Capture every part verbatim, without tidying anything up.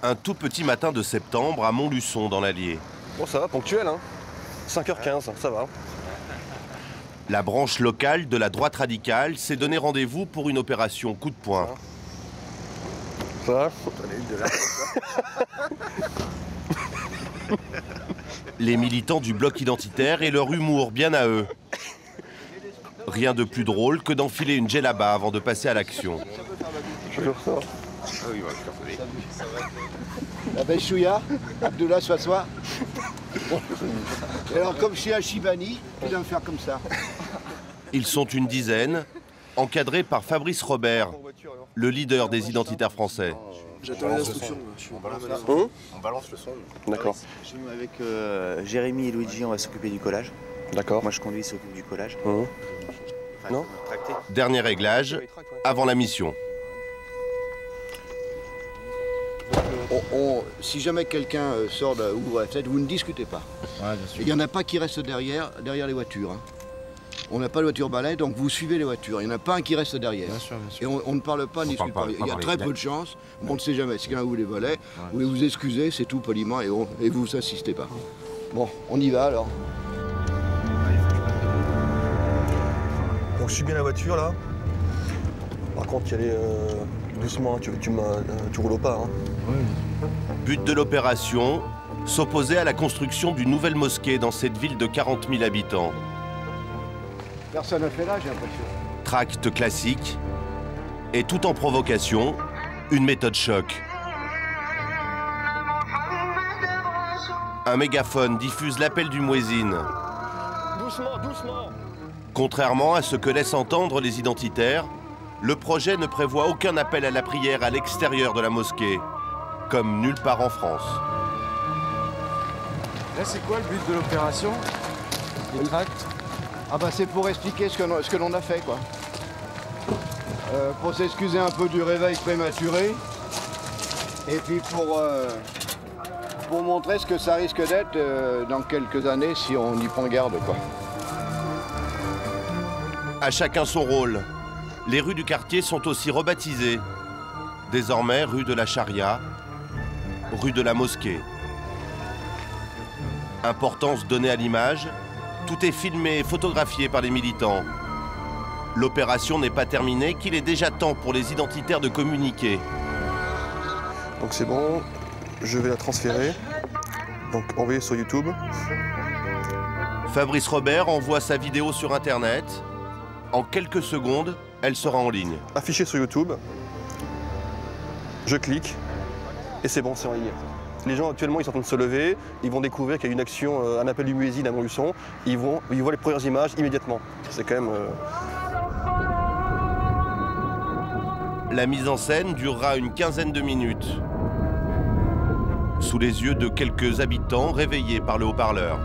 Un tout petit matin de septembre à Montluçon dans l'Allier. Bon, ça va, ponctuel, hein. cinq heures quinze, ça va. La branche locale de la droite radicale s'est donné rendez-vous pour une opération coup de poing. Ça va. Les militants du bloc identitaire et leur humour bien à eux. Rien de plus drôle que d'enfiler une djellaba avant de passer à l'action. La belle chouïa, Abdullah Soissois. Et alors, comme je suis à Chibani, tu dois me faire comme ça. Ils sont une dizaine, encadrés par Fabrice Robert, le leader des identitaires français. J'attends les instructions. On balance le son. On balance le son. D'accord. Avec euh, Jérémy et Luigi, on va s'occuper du collage. D'accord. Moi, je conduis, s'occupe du collage. Mmh. Enfin, Non. Dernier réglage, avant la mission. On, on, si jamais quelqu'un sort, de, ouvre la fenêtre, vous ne discutez pas. Ouais, bien sûr. Il n'y en a pas qui restent derrière, derrière les voitures. Hein. On n'a pas de voiture balai, donc vous suivez les voitures. Il n'y en a pas un qui reste derrière. Bien sûr, bien sûr. Et on, on ne parle pas, on ne discute pas. pas, Il y a pas très parler. peu de chance, mais on ne sait jamais. Si quelqu'un vous les volait, ouais. Vous voulez vous excuser, c'est tout poliment, et, on, et vous assistez pas. Bon, on y va alors. Donc je suis bien la voiture là. Par contre, y aller euh, doucement, tu, tu, euh, tu roules au pas. Hein. Ouais. But de l'opération, s'opposer à la construction d'une nouvelle mosquée dans cette ville de quarante mille habitants. Personne n'a fait là, j'ai l'impression. Tract classique, et tout en provocation, une méthode choc. Un mégaphone diffuse l'appel du muezzin. Doucement, doucement. Contrairement à ce que laissent entendre les identitaires, le projet ne prévoit aucun appel à la prière à l'extérieur de la mosquée, comme nulle part en France. Là, c'est quoi le but de l'opération? Les tracts? Ah bah c'est pour expliquer ce que, ce que l'on a fait, quoi. Euh, pour s'excuser un peu du réveil prématuré. Et puis pour, euh, pour montrer ce que ça risque d'être euh, dans quelques années si on y prend garde, quoi. À chacun son rôle. Les rues du quartier sont aussi rebaptisées. Désormais, rue de la Charia, rue de la Mosquée. Importance donnée à l'image, tout est filmé et photographié par les militants. L'opération n'est pas terminée, qu'il est déjà temps pour les identitaires de communiquer. Donc c'est bon, je vais la transférer. Donc envoyer sur YouTube. Fabrice Robert envoie sa vidéo sur Internet. En quelques secondes, elle sera en ligne. Affiché sur YouTube. Je clique et c'est bon, c'est en ligne. Les gens actuellement ils sont en train de se lever, ils vont découvrir qu'il y a une action, euh, un appel du muezzin à Montluçon. Ils vont, ils voient les premières images immédiatement. C'est quand même. Euh... La mise en scène durera une quinzaine de minutes, sous les yeux de quelques habitants réveillés par le haut-parleur.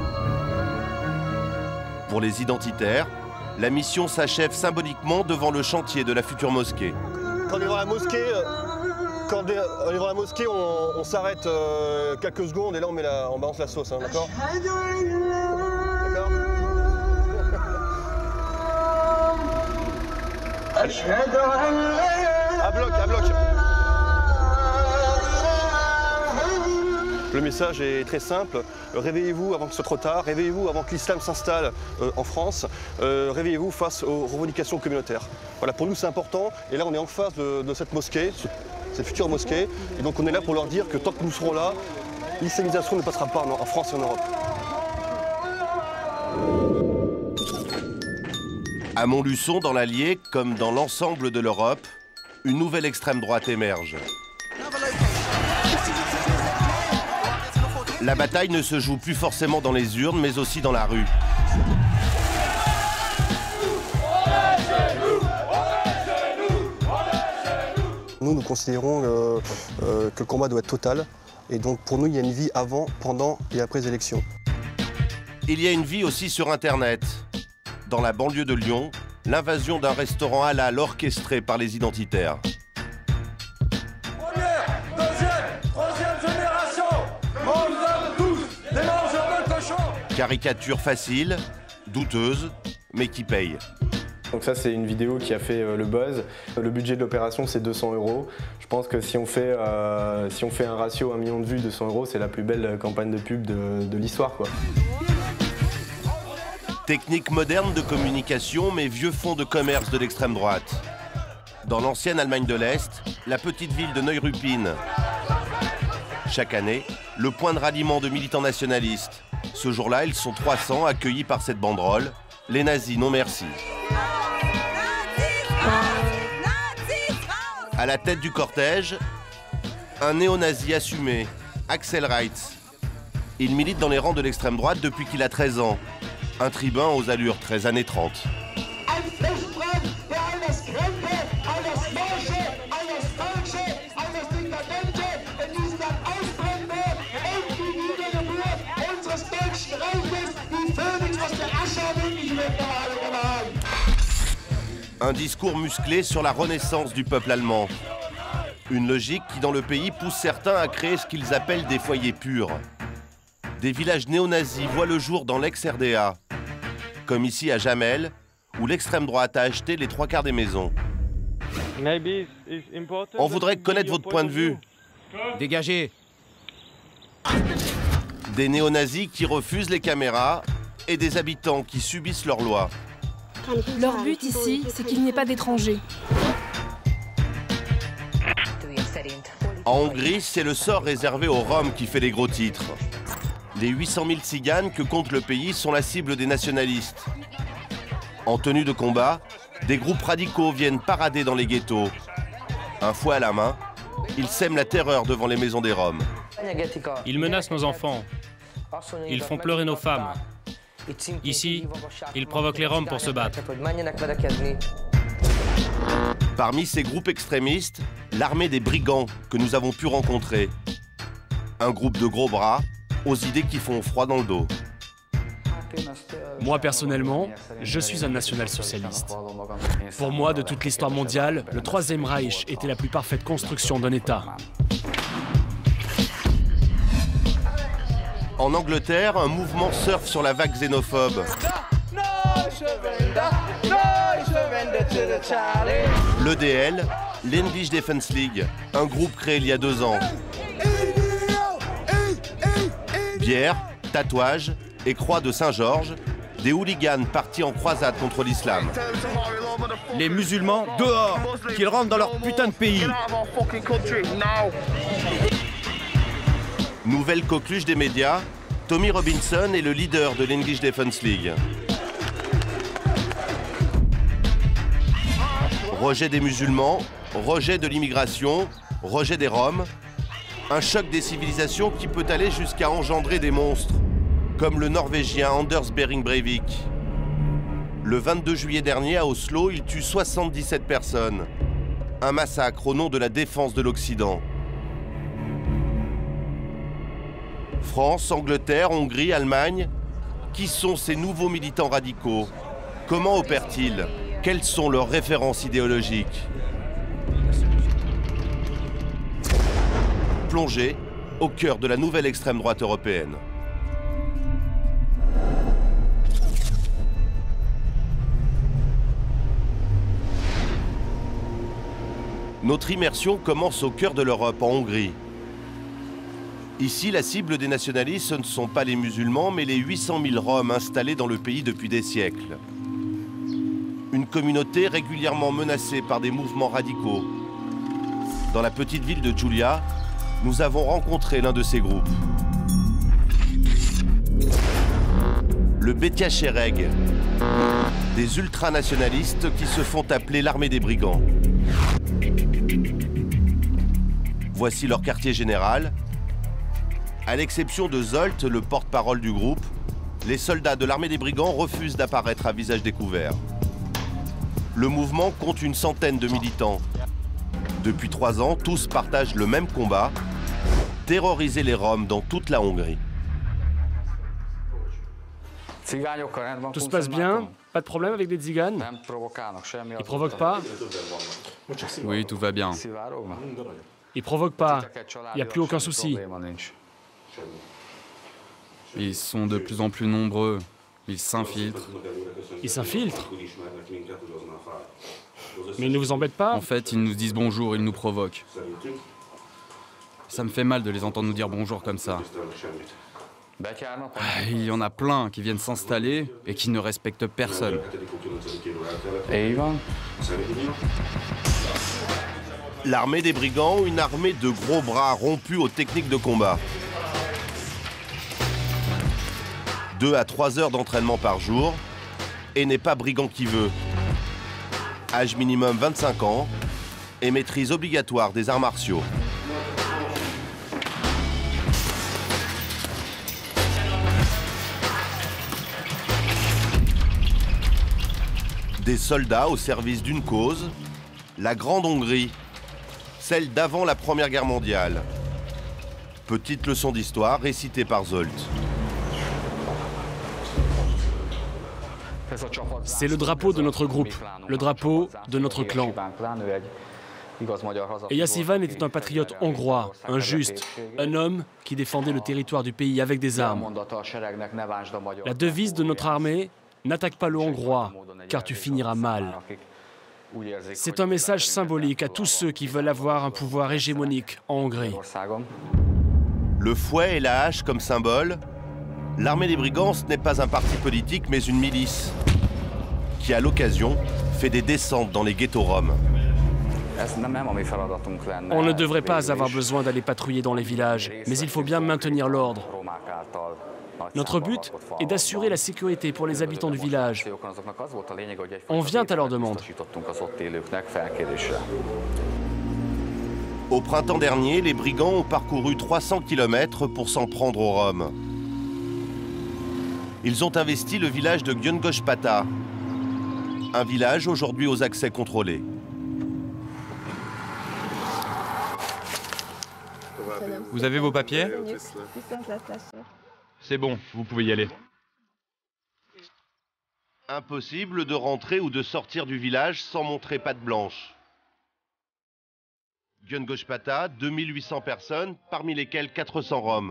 Pour les identitaires, la mission s'achève symboliquement devant le chantier de la future mosquée. Quand on est devant la mosquée, quand on est devant la mosquée, on, on s'arrête euh, quelques secondes et là on, met la, on balance la sauce, hein, d'accord? D'accord. À bloc, à bloc. Le message est très simple. Réveillez-vous avant que ce soit trop tard. Réveillez-vous avant que l'islam s'installe euh, en France. Euh, Réveillez-vous face aux revendications communautaires. Voilà, pour nous c'est important. Et là on est en face de, de cette mosquée, cette future mosquée. Et donc on est là pour leur dire que tant que nous serons là, l'islamisation ne passera pas en France et en Europe. À Montluçon, dans l'Allier, comme dans l'ensemble de l'Europe, une nouvelle extrême droite émerge. La bataille ne se joue plus forcément dans les urnes, mais aussi dans la rue. Nous, nous considérons euh, euh, que le combat doit être total. Et donc pour nous, il y a une vie avant, pendant et après les élections. Il y a une vie aussi sur Internet. Dans la banlieue de Lyon, l'invasion d'un restaurant halal orchestré par les identitaires. Première, deuxième, troisième génération, on nous a tous des mangeurs de cochons. Caricature facile, douteuse, mais qui paye. Donc ça, c'est une vidéo qui a fait euh, le buzz. Le budget de l'opération, c'est deux cents euros. Je pense que si on fait, euh, si on fait un ratio un million de vues, deux cents euros, c'est la plus belle campagne de pub de, de l'histoire, quoi. Technique moderne de communication, mais vieux fonds de commerce de l'extrême droite. Dans l'ancienne Allemagne de l'Est, la petite ville de Neuruppin. Chaque année, le point de ralliement de militants nationalistes. Ce jour-là, ils sont trois cents accueillis par cette banderole. Les nazis, non merci. À la tête du cortège, un néo-nazi assumé, Axel Reitz. Il milite dans les rangs de l'extrême droite depuis qu'il a treize ans. Un tribun aux allures très années trente. Un discours musclé sur la renaissance du peuple allemand. Une logique qui, dans le pays, pousse certains à créer ce qu'ils appellent des foyers purs. Des villages néo-nazis voient le jour dans l'ex-R D A, comme ici à Jamel, où l'extrême droite a acheté les trois quarts des maisons. On voudrait connaître votre point de vue. Dégagez. Des néo-nazis qui refusent les caméras et des habitants qui subissent leurs lois. Leur but ici, c'est qu'il n'y ait pas d'étrangers. En Hongrie, c'est le sort réservé aux Roms qui fait les gros titres. Les huit cent mille tziganes que compte le pays sont la cible des nationalistes. En tenue de combat, des groupes radicaux viennent parader dans les ghettos. Un fouet à la main, ils sèment la terreur devant les maisons des Roms. Ils menacent nos enfants. Ils font pleurer nos femmes. Ici, ils provoquent les Roms pour se battre. Parmi ces groupes extrémistes, l'armée des brigands que nous avons pu rencontrer. Un groupe de gros bras, aux idées qui font froid dans le dos. Moi, personnellement, je suis un national-socialiste. Pour moi, de toute l'histoire mondiale, le Troisième Reich était la plus parfaite construction d'un État. En Angleterre, un mouvement surfe sur la vague xénophobe. L'E D L, l'English Defence League, un groupe créé il y a deux ans. Bière, tatouages et croix de Saint-Georges, des hooligans partis en croisade contre l'islam. Les musulmans, dehors! Qu'ils rentrent dans leur putain de pays! Nouvelle coqueluche des médias, Tommy Robinson est le leader de l'English Defence League. Rejet des musulmans, rejet de l'immigration, rejet des Roms. Un choc des civilisations qui peut aller jusqu'à engendrer des monstres, comme le Norvégien Anders Behring Breivik. Le vingt-deux juillet dernier, à Oslo, il tue soixante-dix-sept personnes. Un massacre au nom de la défense de l'Occident. France, Angleterre, Hongrie, Allemagne. Qui sont ces nouveaux militants radicaux? Comment opèrent-ils? Quelles sont leurs références idéologiques? Plongée au cœur de la nouvelle extrême droite européenne. Notre immersion commence au cœur de l'Europe, en Hongrie. Ici, la cible des nationalistes, ce ne sont pas les musulmans, mais les huit cent mille Roms installés dans le pays depuis des siècles. Une communauté régulièrement menacée par des mouvements radicaux. Dans la petite ville de Giulia, nous avons rencontré l'un de ces groupes. Le Betia Chereg, des ultranationalistes qui se font appeler l'armée des brigands. Voici leur quartier général. À l'exception de Zolt, le porte-parole du groupe, les soldats de l'armée des brigands refusent d'apparaître à visage découvert. Le mouvement compte une centaine de militants. Depuis trois ans, tous partagent le même combat, terroriser les Roms dans toute la Hongrie. Tout se passe bien? Pas de problème avec des tziganes? Ils provoquent pas? Oui, tout va bien. Ils provoquent pas. Il n'y a plus aucun souci. Ils sont de plus en plus nombreux. Ils s'infiltrent. Ils s'infiltrent? Mais ils ne vous embêtent pas? En fait, ils nous disent bonjour, ils nous provoquent. Ça me fait mal de les entendre nous dire bonjour comme ça. Il y en a plein qui viennent s'installer et qui ne respectent personne. L'armée des brigands, une armée de gros bras rompus aux techniques de combat. Deux à trois heures d'entraînement par jour, et n'est pas brigand qui veut. Âge minimum vingt-cinq ans, et maîtrise obligatoire des arts martiaux. Des soldats au service d'une cause, la Grande Hongrie, celle d'avant la Première Guerre mondiale. Petite leçon d'histoire récitée par Zsolt. C'est le drapeau de notre groupe, le drapeau de notre clan. Eyas Ivan était un patriote hongrois, un juste, un homme qui défendait le territoire du pays avec des armes. La devise de notre armée, n'attaque pas le Hongrois, car tu finiras mal. C'est un message symbolique à tous ceux qui veulent avoir un pouvoir hégémonique en Hongrie. Le fouet et la hache comme symbole, l'armée des brigands ce n'est pas un parti politique mais une milice qui, à l'occasion, fait des descentes dans les ghettos roms. On ne devrait pas avoir besoin d'aller patrouiller dans les villages, mais il faut bien maintenir l'ordre. Notre but est d'assurer la sécurité pour les habitants du village. On vient à leur demande. Au printemps dernier, les brigands ont parcouru trois cents kilomètres pour s'en prendre aux Roms. Ils ont investi le village de Gyöngyöspata, un village aujourd'hui aux accès contrôlés. Vous avez vos papiers? C'est bon, vous pouvez y aller. Impossible de rentrer ou de sortir du village sans montrer patte blanche. Gyöngyöspata, deux mille huit cents personnes, parmi lesquelles quatre cents Roms.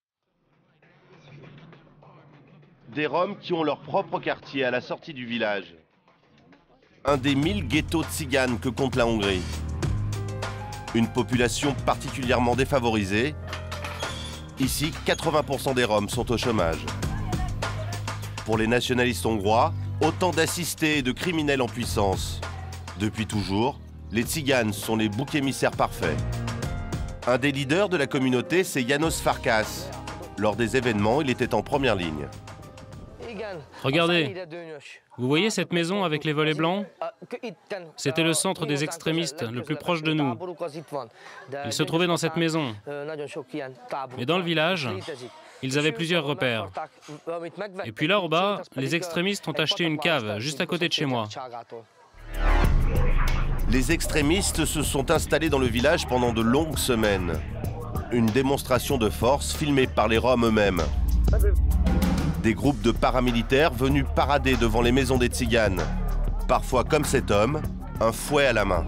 Des Roms qui ont leur propre quartier à la sortie du village. Un des mille ghettos tziganes que compte la Hongrie. Une population particulièrement défavorisée. Ici, quatre-vingts pour cent des Roms sont au chômage. Pour les nationalistes hongrois, autant d'assistés et de criminels en puissance. Depuis toujours, les Tziganes sont les boucs émissaires parfaits. Un des leaders de la communauté, c'est János Farkas. Lors des événements, il était en première ligne. Regardez, vous voyez cette maison avec les volets blancs? C'était le centre des extrémistes le plus proche de nous. Ils se trouvaient dans cette maison. Mais dans le village, ils avaient plusieurs repères. Et puis là, au bas, les extrémistes ont acheté une cave juste à côté de chez moi. Les extrémistes se sont installés dans le village pendant de longues semaines. Une démonstration de force filmée par les Roms eux-mêmes. Des groupes de paramilitaires venus parader devant les maisons des Tziganes. Parfois comme cet homme, un fouet à la main.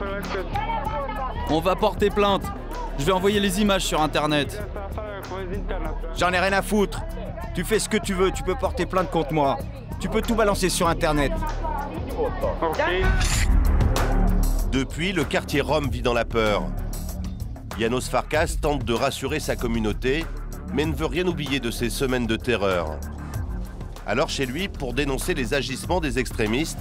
On va porter plainte. Je vais envoyer les images sur Internet. J'en ai rien à foutre. Tu fais ce que tu veux, tu peux porter plainte contre moi. Tu peux tout balancer sur Internet. Depuis, le quartier Rom vit dans la peur. János Farkas tente de rassurer sa communauté, mais ne veut rien oublier de ces semaines de terreur. Alors chez lui, pour dénoncer les agissements des extrémistes,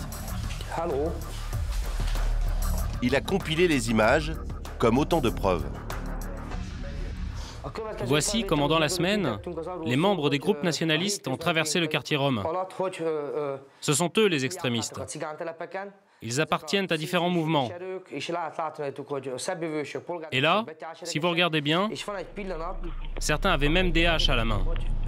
il a compilé les images comme autant de preuves. Voici comment dans la semaine, les membres des groupes nationalistes ont traversé le quartier Rom. Ce sont eux les extrémistes. Ils appartiennent à différents mouvements. Et là, si vous regardez bien, certains avaient même des haches à la main.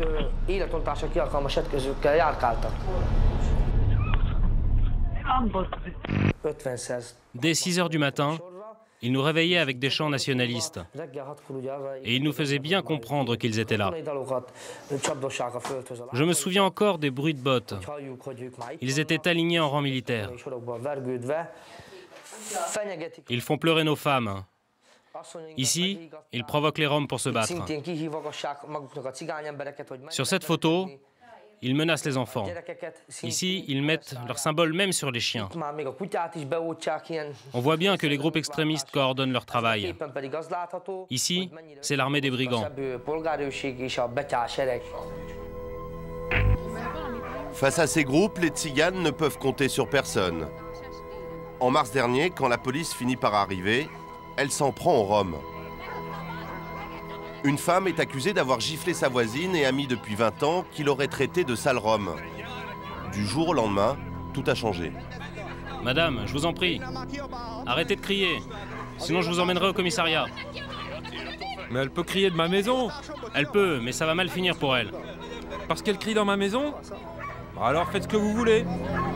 Dès six heures du matin, ils nous réveillaient avec des chants nationalistes. Et ils nous faisaient bien comprendre qu'ils étaient là. Je me souviens encore des bruits de bottes. Ils étaient alignés en rang militaire. Ils font pleurer nos femmes. Ici, ils provoquent les Roms pour se battre. Sur cette photo, Ils menacent les enfants. Ici, ils mettent leur symbole même sur les chiens. On voit bien que les groupes extrémistes coordonnent leur travail. Ici, c'est l'armée des brigands. Face à ces groupes, les Tziganes ne peuvent compter sur personne. En mars dernier, quand la police finit par arriver, elle s'en prend aux Roms. Une femme est accusée d'avoir giflé sa voisine et amie depuis vingt ans qu'il aurait traité de sale Rom. Du jour au lendemain, tout a changé. Madame, je vous en prie, arrêtez de crier, sinon je vous emmènerai au commissariat. Mais elle peut crier de ma maison. Elle peut, mais ça va mal finir pour elle. Parce qu'elle crie dans ma maison? Alors faites ce que vous voulez.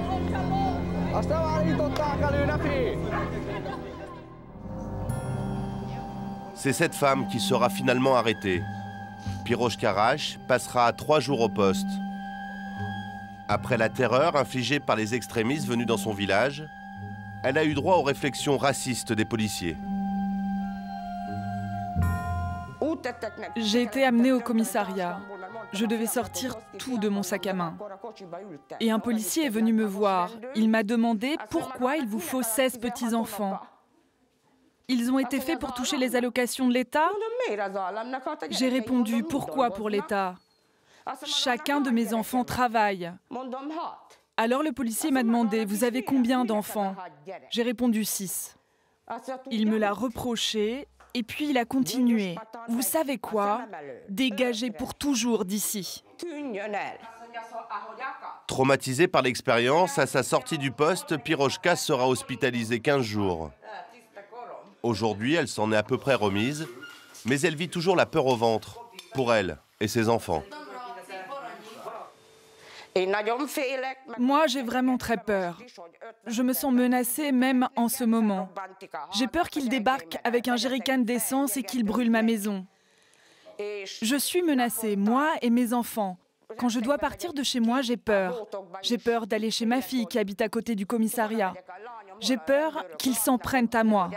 C'est cette femme qui sera finalement arrêtée. Pirosh Karash passera trois jours au poste. Après la terreur infligée par les extrémistes venus dans son village, elle a eu droit aux réflexions racistes des policiers. J'ai été amenée au commissariat. Je devais sortir tout de mon sac à main. Et un policier est venu me voir. Il m'a demandé pourquoi il vous faut seize petits-enfants. Ils ont été faits pour toucher les allocations de l'État? J'ai répondu, pourquoi pour l'État? Chacun de mes enfants travaille. Alors le policier m'a demandé, vous avez combien d'enfants? J'ai répondu six. Il me l'a reproché et puis il a continué. Vous savez quoi? Dégagez pour toujours d'ici. Traumatisée par l'expérience, à sa sortie du poste, Piroshka sera hospitalisée quinze jours. Aujourd'hui, elle s'en est à peu près remise, mais elle vit toujours la peur au ventre, pour elle et ses enfants. Moi, j'ai vraiment très peur. Je me sens menacée même en ce moment. J'ai peur qu'il débarque avec un jerrycan d'essence et qu'il brûle ma maison. Je suis menacée, moi et mes enfants. Quand je dois partir de chez moi, j'ai peur. J'ai peur d'aller chez ma fille qui habite à côté du commissariat. J'ai peur qu'ils s'en prennent à moi.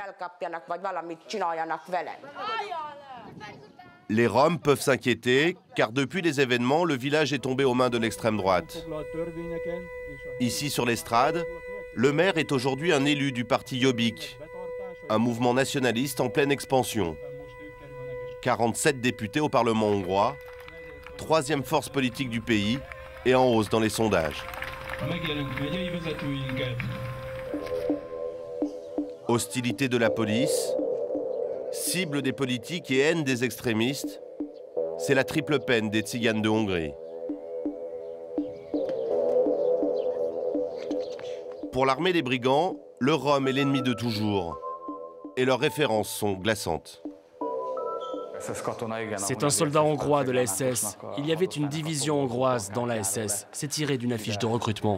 Les Roms peuvent s'inquiéter, car depuis les événements, le village est tombé aux mains de l'extrême droite. Ici, sur l'estrade, le maire est aujourd'hui un élu du parti Jobbik, un mouvement nationaliste en pleine expansion. quarante-sept députés au Parlement hongrois, troisième force politique du pays et en hausse dans les sondages. Hostilité de la police, cible des politiques et haine des extrémistes, c'est la triple peine des Tziganes de Hongrie. Pour l'armée des brigands, le Rom est l'ennemi de toujours. Et leurs références sont glaçantes. C'est un soldat hongrois de la S S. Il y avait une division hongroise dans la S S. C'est tiré d'une affiche de recrutement.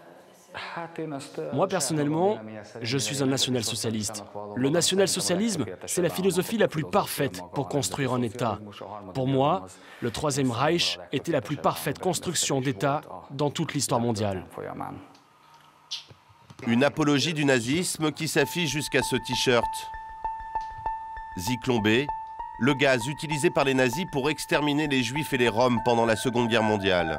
Moi, personnellement, je suis un national-socialiste. Le national-socialisme, c'est la philosophie la plus parfaite pour construire un État. Pour moi, le Troisième Reich était la plus parfaite construction d'État dans toute l'histoire mondiale. Une apologie du nazisme qui s'affiche jusqu'à ce t-shirt. Zyklon B, le gaz utilisé par les nazis pour exterminer les Juifs et les Roms pendant la Seconde Guerre mondiale.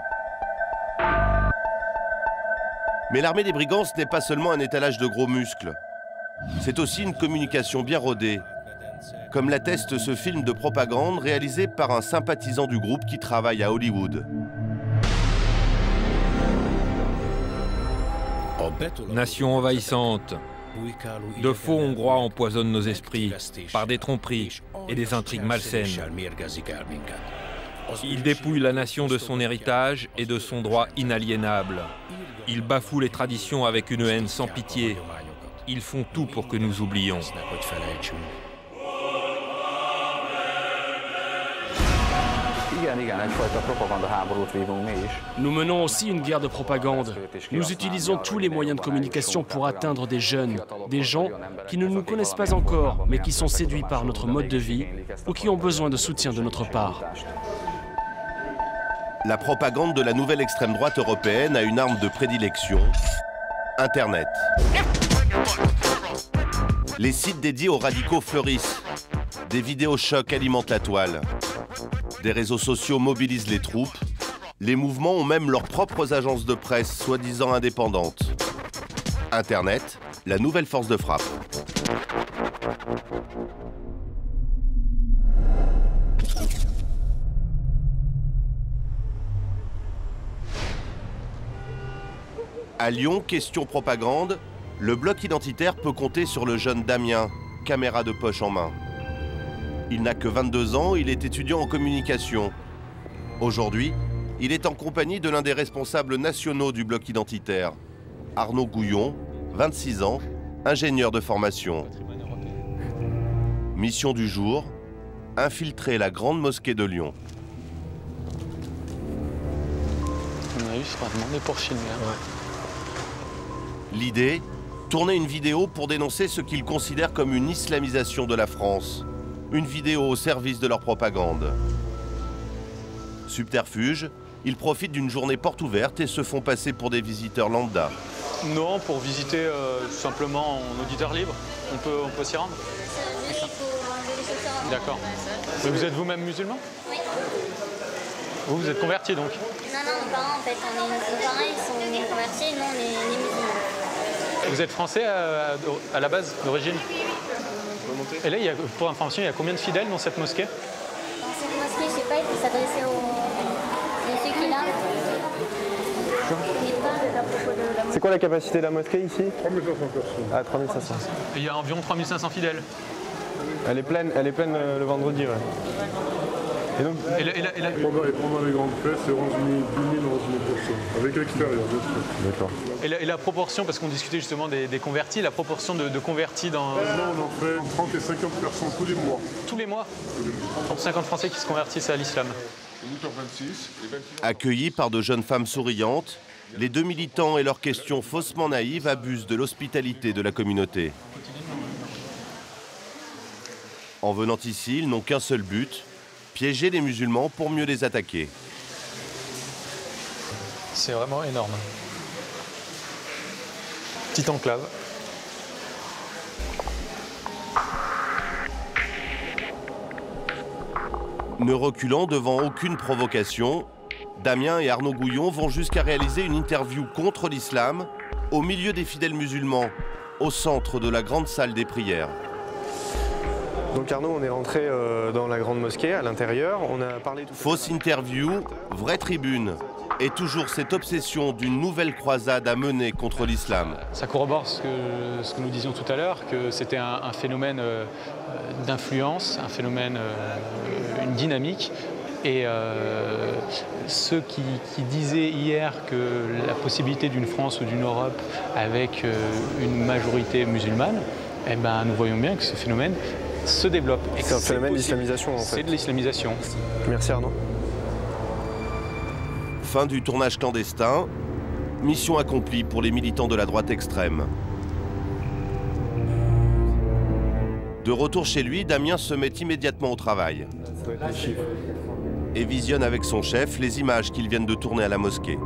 Mais l'armée des brigands, ce n'est pas seulement un étalage de gros muscles. C'est aussi une communication bien rodée, comme l'atteste ce film de propagande réalisé par un sympathisant du groupe qui travaille à Hollywood. Nation envahissante, de faux Hongrois empoisonnent nos esprits par des tromperies et des intrigues malsaines. Ils dépouillent la nation de son héritage et de son droit inaliénable. Ils bafouent les traditions avec une haine sans pitié. Ils font tout pour que nous oublions. Nous menons aussi une guerre de propagande. Nous utilisons tous les moyens de communication pour atteindre des jeunes, des gens qui ne nous connaissent pas encore, mais qui sont séduits par notre mode de vie ou qui ont besoin de soutien de notre part. La propagande de la nouvelle extrême droite européenne a une arme de prédilection, Internet. Les sites dédiés aux radicaux fleurissent. Des vidéos chocs alimentent la toile. Des réseaux sociaux mobilisent les troupes. Les mouvements ont même leurs propres agences de presse, soi-disant indépendantes. Internet, la nouvelle force de frappe. À Lyon, question propagande, le bloc identitaire peut compter sur le jeune Damien, caméra de poche en main. Il n'a que vingt-deux ans, il est étudiant en communication. Aujourd'hui, il est en compagnie de l'un des responsables nationaux du bloc identitaire, Arnaud Gouillon, vingt-six ans, ingénieur de formation. Mission du jour, infiltrer la grande mosquée de Lyon. On a eu, c'est pas demandé pour filmer. Hein. Ouais. L'idée, tourner une vidéo pour dénoncer ce qu'ils considèrent comme une islamisation de la France. Une vidéo au service de leur propagande. Subterfuge, ils profitent d'une journée porte ouverte et se font passer pour des visiteurs lambda. Non, pour visiter euh, simplement en auditeur libre, on peut, on peut s'y rendre. D'accord. Mais vous êtes vous-même musulman? Oui. Vous, vous êtes converti donc? Non, non, nos parents en fait, on est, nos parents ils sont convertis, nous on est, on est musulmans. Vous êtes français à, à la base, d'origine? Oui, oui. Et là, il y a, pour information, il y a combien de fidèles dans cette mosquée? Dans cette mosquée, je sais pas, il faut s'adresser au monsieur qui est là. C'est quoi la capacité de la mosquée ici? trois mille cinq cents personnes. Ah, trois mille cinq cents. Et il y a environ trois mille cinq cents fidèles. Elle est pleine, elle est pleine le vendredi, ouais. Et donc, et la, et la, et la... Et pendant, et pendant les grandes fêtes, c'est onze mille, dix mille, onze mille personnes, avec l'extérieur, bien sûr. D'accord. Et la, et la proportion, parce qu'on discutait justement des, des convertis, la proportion de, de convertis dans... Là, on en fait trente et cinquante personnes tous les mois. Tous les mois? trente cinquante Français qui se convertissent à l'islam. Accueillis par de jeunes femmes souriantes, les deux militants et leurs questions faussement naïves abusent de l'hospitalité de la communauté. En venant ici, ils n'ont qu'un seul but, piéger les musulmans pour mieux les attaquer. C'est vraiment énorme. Petite enclave. Ne reculant devant aucune provocation, Damien et Arnaud Gouillon vont jusqu'à réaliser une interview contre l'islam au milieu des fidèles musulmans, au centre de la grande salle des prières. Donc Arnaud, on est rentré euh, dans la grande mosquée, à l'intérieur, on a parlé... Tout Fausse interview, vraie tribune, et toujours cette obsession d'une nouvelle croisade à mener contre l'islam. Ça corrobore ce que, ce que nous disions tout à l'heure, que c'était un, un phénomène euh, d'influence, un phénomène, euh, une dynamique. Et euh, ceux qui, qui disaient hier que la possibilité d'une France ou d'une Europe avec euh, une majorité musulmane, eh ben, nous voyons bien que ce phénomène se développe. C'est un phénomène d'islamisation en fait. C'est de l'islamisation. Merci Arnaud. Fin du tournage clandestin, mission accomplie pour les militants de la droite extrême. De retour chez lui, Damien se met immédiatement au travail. Et visionne avec son chef les images qu'ils viennent de tourner à la mosquée.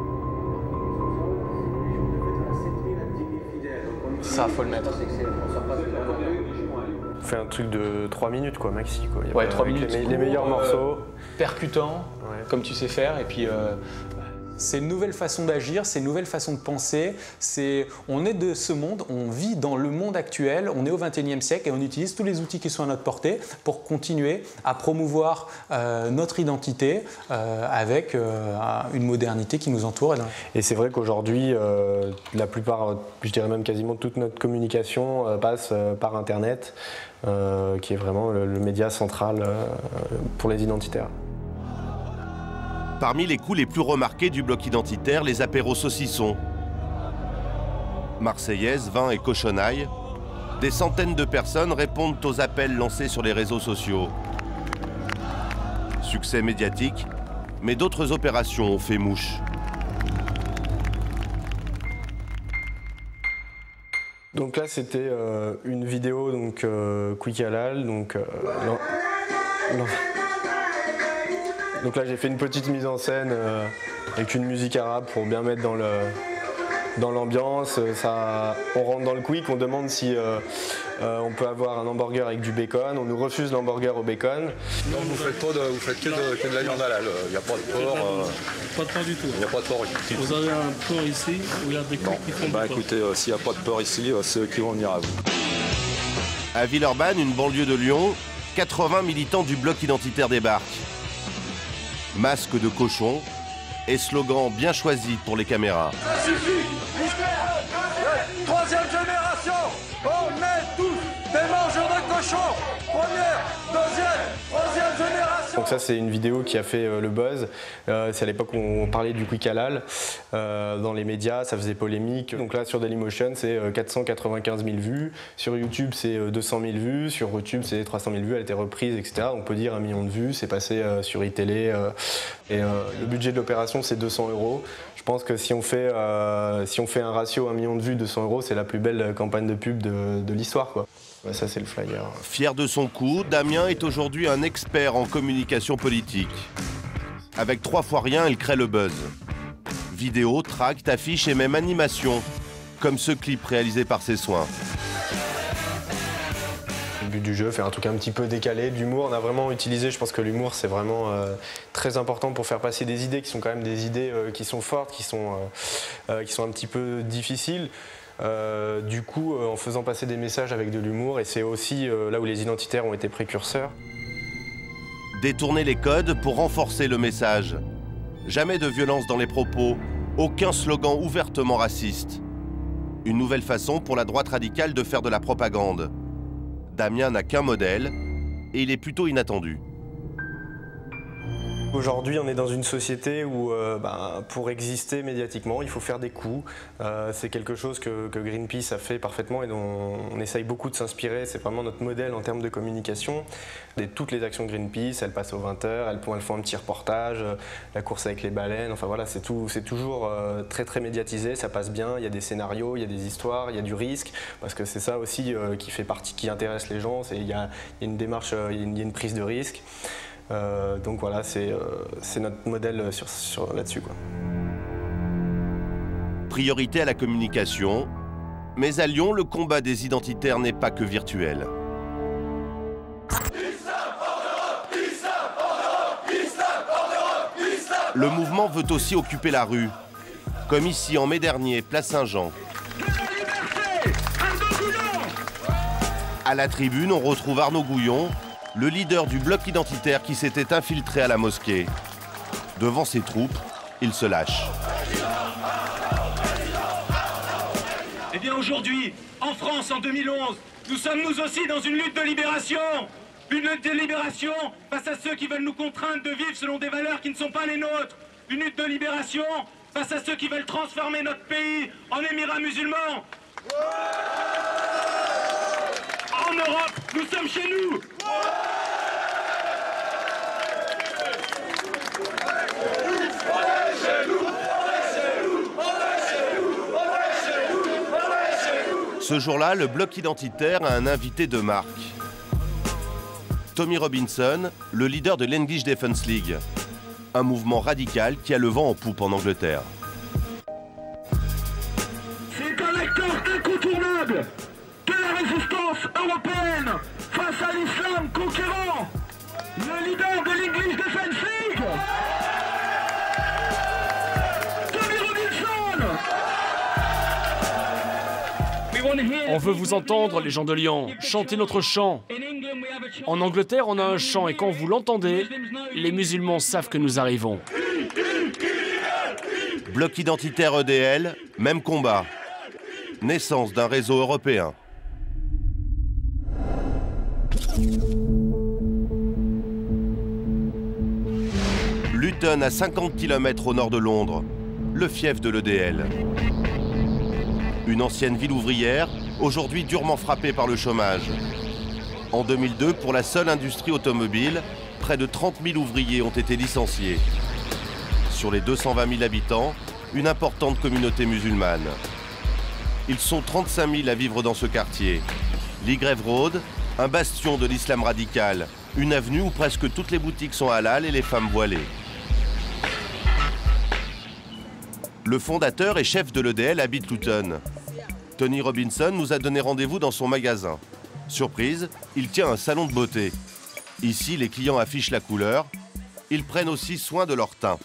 Ça, faut le mettre. On fait un truc de trois minutes quoi, maxi quoi. Ouais, trois minutes. Les, les meilleurs morceaux. Percutant, ouais. Comme tu sais faire, et puis euh, c'est une nouvelle façon d'agir, c'est une nouvelle façon de penser. C'est, on est de ce monde, on vit dans le monde actuel, on est au vingt et unième siècle et on utilise tous les outils qui sont à notre portée pour continuer à promouvoir euh, notre identité euh, avec euh, une modernité qui nous entoure. Et c'est vrai qu'aujourd'hui, euh, la plupart, je dirais même quasiment toute notre communication euh, passe euh, par Internet, euh, qui est vraiment le, le média central euh, pour les identitaires. Parmi les coups les plus remarqués du bloc identitaire, les apéros saucissons. Marseillaise, vin et cochonaille, des centaines de personnes répondent aux appels lancés sur les réseaux sociaux. Succès médiatique, mais d'autres opérations ont fait mouche. Donc là, c'était euh, une vidéo donc euh, Quick Halal, donc euh, non, non. Donc là j'ai fait une petite mise en scène euh, avec une musique arabe pour bien mettre dans le, dans l'ambiance. Ça, on rentre dans le quick, on demande si euh, euh, on peut avoir un hamburger avec du bacon. On nous refuse l'hamburger au bacon. Non, vous faites, pas de, vous faites que, de, que de la viande halal. Il n'y a pas de porc. Euh... Pas de porc du tout. Il n'y a pas de porc ici. Vous avez un porc ici où il y a des coupes qui font bah, du porc. Écoutez, euh, s'il n'y a pas de porc ici, euh, c'est eux qui vont venir à vous. À Villeurbanne, une banlieue de Lyon, quatre-vingts militants du bloc identitaire débarquent. Masque de cochon et slogan bien choisi pour les caméras. Ça suffit. Troisième génération, on est tous des mangeurs de cochons. Première, deuxième, troisième génération. Donc ça c'est une vidéo qui a fait euh, le buzz. Euh, c'est à l'époque où on parlait du quick halal euh, dans les médias, ça faisait polémique. Donc là sur Dailymotion c'est euh, quatre cent quatre-vingt-quinze mille vues, sur YouTube c'est euh, deux cent mille vues, sur YouTube c'est trois cent mille vues, elle a été reprise, et cetera. On peut dire un million de vues, c'est passé euh, sur iTélé. Euh, et euh, le budget de l'opération c'est deux cents euros. Je pense que si on fait, euh, si on fait un ratio un million de vues, deux cents euros, c'est la plus belle campagne de pub de, de l'histoire, quoi. Ouais, ça c'est le flyer. Fier de son coup, Damien est aujourd'hui un expert en communication politique. Avec trois fois rien, il crée le buzz. Vidéo, tract, affiches et même animation, comme ce clip réalisé par ses soins. Le but du jeu, faire un truc un petit peu décalé, d'humour. On a vraiment utilisé, je pense que l'humour c'est vraiment euh, très important pour faire passer des idées qui sont quand même des idées euh, qui sont fortes, qui sont, euh, euh, qui sont un petit peu difficiles. Euh, du coup, euh, en faisant passer des messages avec de l'humour, et c'est aussi euh, là où les identitaires ont été précurseurs. Détourner les codes pour renforcer le message. Jamais de violence dans les propos, aucun slogan ouvertement raciste. Une nouvelle façon pour la droite radicale de faire de la propagande. Damien n'a qu'un modèle, et il est plutôt inattendu. Aujourd'hui, on est dans une société où euh, ben, pour exister médiatiquement, il faut faire des coups. Euh, c'est quelque chose que, que Greenpeace a fait parfaitement et dont on essaye beaucoup de s'inspirer. C'est vraiment notre modèle en termes de communication. Et toutes les actions de Greenpeace, elles passent aux vingt heures, elles, elles font un petit reportage, euh, la course avec les baleines, enfin voilà, c'est tout, c'est toujours euh, très très médiatisé, ça passe bien, il y a des scénarios, il y a des histoires, il y a du risque, parce que c'est ça aussi euh, qui fait partie, qui intéresse les gens, il y a, il y a une démarche, euh, il y a une, il y a une prise de risque. Euh, donc voilà, c'est euh, notre modèle sur, sur, là-dessus, quoi. Priorité à la communication, mais à Lyon, le combat des identitaires n'est pas que virtuel. Le mouvement veut aussi occuper la rue, comme ici en mai dernier, place Saint-Jean. À la tribune, on retrouve Arnaud Gouillon, le leader du bloc identitaire qui s'était infiltré à la mosquée. Devant ses troupes, il se lâche. Eh bien aujourd'hui, en France en deux mille onze, nous sommes nous aussi dans une lutte de libération. Une lutte de libération face à ceux qui veulent nous contraindre de vivre selon des valeurs qui ne sont pas les nôtres. Une lutte de libération face à ceux qui veulent transformer notre pays en émirat musulman. En Europe, nous sommes chez nous. Ce jour-là, le bloc identitaire a un invité de marque. Tommy Robinson, le leader de l'English Defence League, un mouvement radical qui a le vent en poupe en Angleterre. C'est un acteur incontournable de la résistance européenne face à l'islam conquérant, le leader de l'English Defence League, Tommy Robinson. On veut vous entendre, les gens de Lyon, chanter notre chant. En Angleterre, on a un chant et quand vous l'entendez, les musulmans savent que nous arrivons. Bloc identitaire E D L, même combat. Naissance d'un réseau européen. Luton, à cinquante kilomètres au nord de Londres, le fief de l'E D L. Une ancienne ville ouvrière, aujourd'hui durement frappée par le chômage. En deux mille deux, pour la seule industrie automobile, près de trente mille ouvriers ont été licenciés. Sur les deux cent vingt mille habitants, une importante communauté musulmane. Ils sont trente-cinq mille à vivre dans ce quartier. L'Ygreve Road, un bastion de l'islam radical, une avenue où presque toutes les boutiques sont halal et les femmes voilées. Le fondateur et chef de l'E D L habite Luton. Tony Robinson nous a donné rendez-vous dans son magasin. Surprise, il tient un salon de beauté. Ici, les clients affichent la couleur. Ils prennent aussi soin de leur teint.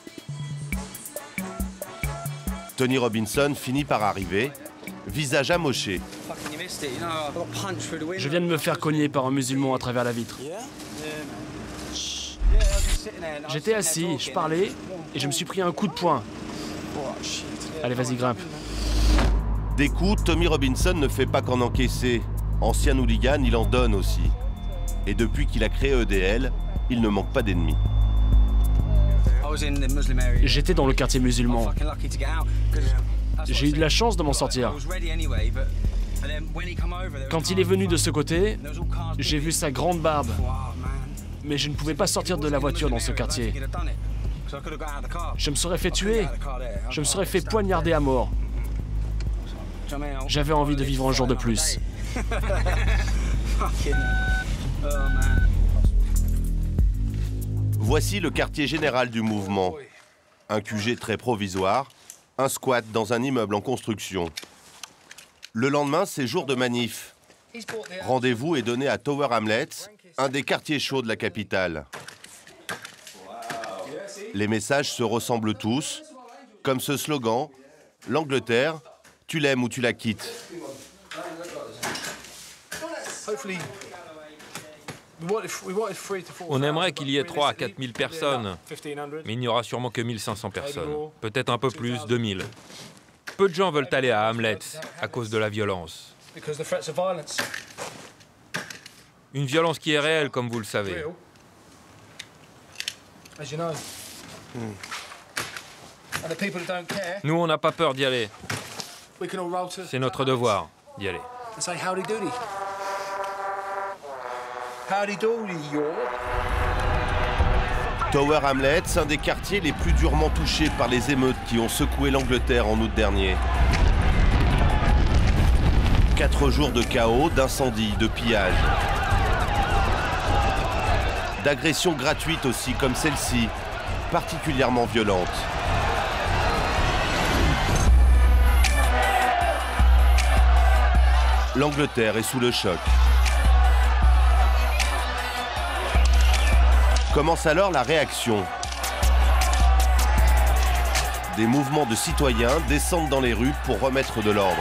Tony Robinson finit par arriver, visage amoché. Je viens de me faire cogner par un musulman à travers la vitre. J'étais assis, je parlais et je me suis pris un coup de poing. Allez, vas-y, grimpe. Des coups, Tommy Robinson ne fait pas qu'en encaisser. Ancien hooligan, il en donne aussi. Et depuis qu'il a créé E D L, il ne manque pas d'ennemis. J'étais dans le quartier musulman. J'ai eu de la chance de m'en sortir. Quand il est venu de ce côté, j'ai vu sa grande barbe. Mais je ne pouvais pas sortir de la voiture dans ce quartier. Je me serais fait tuer. Je me serais fait poignarder à mort. J'avais envie de vivre un jour de plus. Voici le quartier général du mouvement. Un Q G très provisoire, un squat dans un immeuble en construction. Le lendemain, c'est jour de manif. Rendez-vous est donné à Tower Hamlets, un des quartiers chauds de la capitale. Les messages se ressemblent tous, comme ce slogan « L'Angleterre, tu l'aimes ou tu la quittes ». On aimerait qu'il y ait trois à quatre mille personnes, mais il n'y aura sûrement que mille cinq cents personnes. Peut-être un peu plus, deux mille. Peu de gens veulent aller à Hamlets à cause de la violence. Une violence qui est réelle, comme vous le savez. Nous, on n'a pas peur d'y aller. C'est notre devoir d'y aller. Tower Hamlets, un des quartiers les plus durement touchés par les émeutes qui ont secoué l'Angleterre en août dernier. Quatre jours de chaos, d'incendies, de pillages. D'agressions gratuites aussi, comme celle-ci, particulièrement violente. L'Angleterre est sous le choc. Commence alors la réaction. Des mouvements de citoyens descendent dans les rues pour remettre de l'ordre.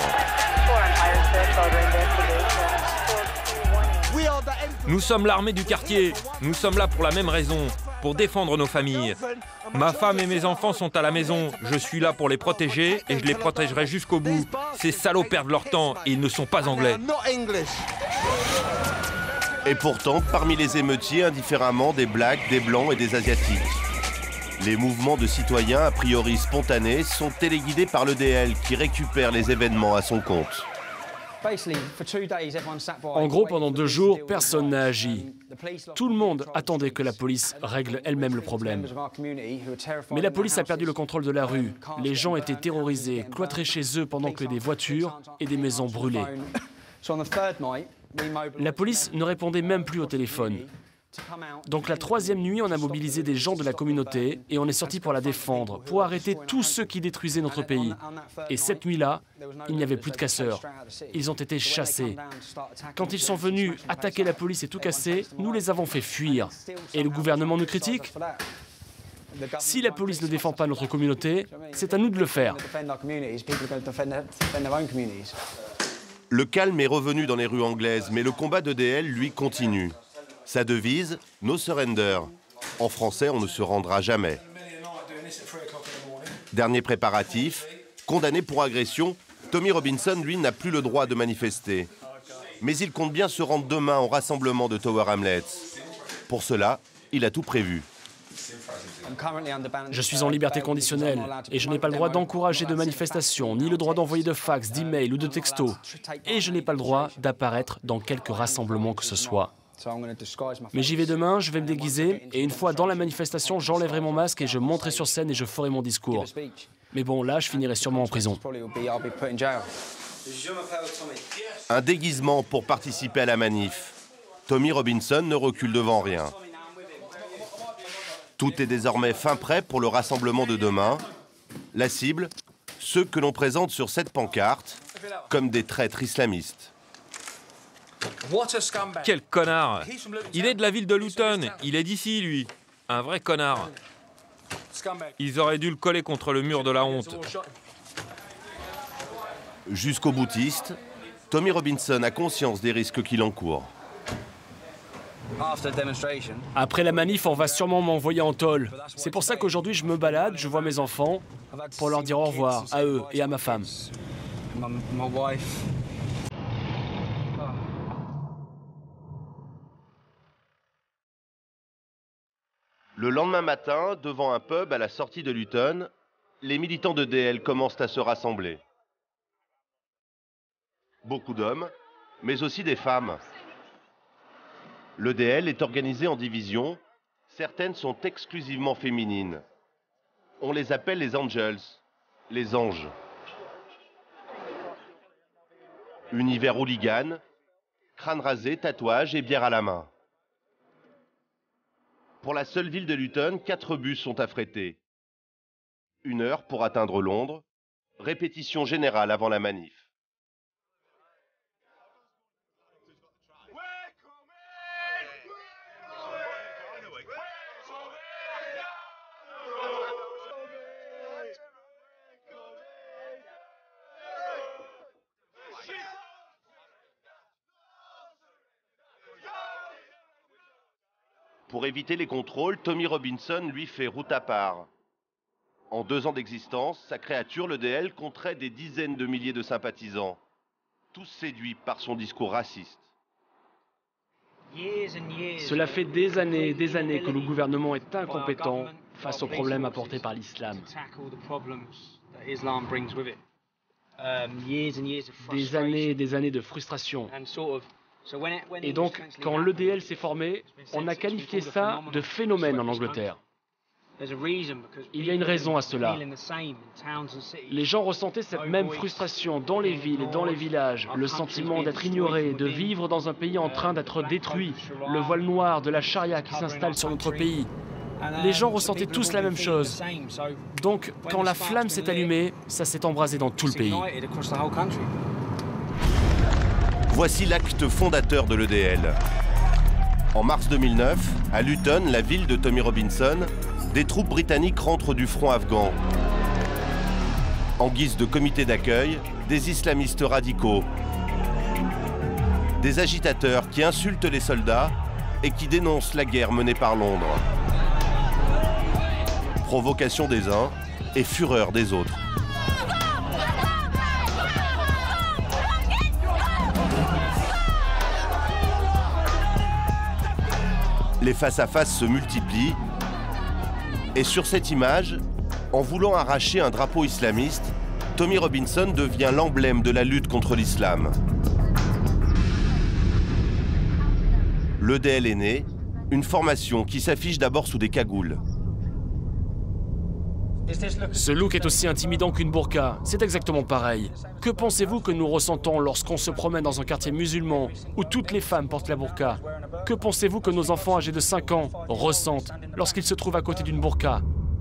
Nous sommes l'armée du quartier. Nous sommes là pour la même raison, pour défendre nos familles. Ma femme et mes enfants sont à la maison. Je suis là pour les protéger et je les protégerai jusqu'au bout. Ces salauds perdent leur temps et ils ne sont pas anglais. Et pourtant, parmi les émeutiers, indifféremment, des Blacks, des Blancs et des Asiatiques. Les mouvements de citoyens, a priori spontanés, sont téléguidés par l'E D L qui récupère les événements à son compte. En gros, pendant deux jours, personne n'a agi. Tout le monde attendait que la police règle elle-même le problème. Mais la police a perdu le contrôle de la rue. Les gens étaient terrorisés, cloîtrés chez eux pendant que des voitures et des maisons brûlaient. La police ne répondait même plus au téléphone. Donc la troisième nuit, on a mobilisé des gens de la communauté et on est sorti pour la défendre, pour arrêter tous ceux qui détruisaient notre pays. Et cette nuit-là, il n'y avait plus de casseurs. Ils ont été chassés. Quand ils sont venus attaquer la police et tout casser, nous les avons fait fuir. Et le gouvernement nous critique ? Si la police ne défend pas notre communauté, c'est à nous de le faire. Le calme est revenu dans les rues anglaises, mais le combat d'E D L, lui, continue. Sa devise, « No surrender ». En français, on ne se rendra jamais. Dernier préparatif, condamné pour agression, Tommy Robinson, lui, n'a plus le droit de manifester. Mais il compte bien se rendre demain au rassemblement de Tower Hamlets. Pour cela, il a tout prévu. Je suis en liberté conditionnelle et je n'ai pas le droit d'encourager de manifestations, ni le droit d'envoyer de fax, d'emails ou de textos. Et je n'ai pas le droit d'apparaître dans quelque rassemblement que ce soit. Mais j'y vais demain, je vais me déguiser, et une fois dans la manifestation, j'enlèverai mon masque et je monterai sur scène et je ferai mon discours. Mais bon, là, je finirai sûrement en prison. Un déguisement pour participer à la manif. Tommy Robinson ne recule devant rien. Tout est désormais fin prêt pour le rassemblement de demain. La cible, ceux que l'on présente sur cette pancarte comme des traîtres islamistes. Quel connard! Il est de la ville de Luton, il est d'ici, lui. Un vrai connard. Ils auraient dû le coller contre le mur de la honte. Jusqu'au boutiste, Tommy Robinson a conscience des risques qu'il encourt. Après la manif, on va sûrement m'envoyer en tôle. C'est pour ça qu'aujourd'hui, je me balade, je vois mes enfants, pour leur dire au revoir, à eux et à ma femme. Le lendemain matin, devant un pub à la sortie de Luton, les militants de D L commencent à se rassembler. Beaucoup d'hommes, mais aussi des femmes. Le D L est organisé en divisions. Certaines sont exclusivement féminines. On les appelle les Angels, les anges. Univers hooligan, crâne rasé, tatouage et bière à la main. Pour la seule ville de Luton, quatre bus sont affrétés. Une heure pour atteindre Londres. Répétition générale avant la manif. Pour éviter les contrôles, Tommy Robinson lui fait route à part. En deux ans d'existence, sa créature, le D L, compterait des dizaines de milliers de sympathisants, tous séduits par son discours raciste. Cela fait des années et des années que le gouvernement est incompétent face aux problèmes apportés par l'islam. Des années et des années de frustration. Et donc, quand l'E D L s'est formé, on a qualifié ça de phénomène en Angleterre. Il y a une raison à cela. Les gens ressentaient cette même frustration dans les villes et dans les villages, le sentiment d'être ignoré, de vivre dans un pays en train d'être détruit, le voile noir de la charia qui s'installe sur notre pays. Les gens ressentaient tous la même chose. Donc, quand la flamme s'est allumée, ça s'est embrasé dans tout le pays. Voici l'acte fondateur de l'E D L. En mars deux mille neuf, à Luton, la ville de Tommy Robinson, des troupes britanniques rentrent du front afghan. En guise de comité d'accueil, des islamistes radicaux. Des agitateurs qui insultent les soldats et qui dénoncent la guerre menée par Londres. Provocation des uns et fureur des autres. Les face-à-face se multiplient. Et sur cette image, en voulant arracher un drapeau islamiste, Tommy Robinson devient l'emblème de la lutte contre l'islam. L'E D L est né, une formation qui s'affiche d'abord sous des cagoules. Ce look est aussi intimidant qu'une burqa, c'est exactement pareil. Que pensez-vous que nous ressentons lorsqu'on se promène dans un quartier musulman où toutes les femmes portent la burqa? Que pensez-vous que nos enfants âgés de cinq ans ressentent lorsqu'ils se trouvent à côté d'une burqa?